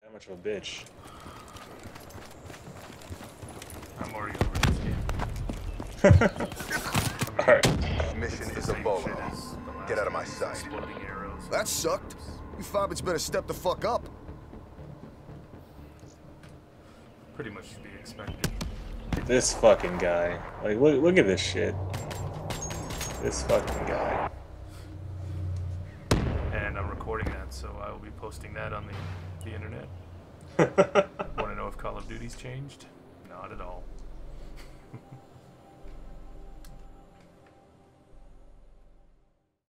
That much of a bitch. I'm already over this game. Alright. Mission is a bolo. Get out of my sight. Exploding arrows. That sucked. You fobbits better step the fuck up. Pretty much to be expected. This fucking guy. Like, look at this shit. This fucking guy. And I'm recording that, so I will be posting that on the internet. Want to know if Call of Duty's changed? Not at all.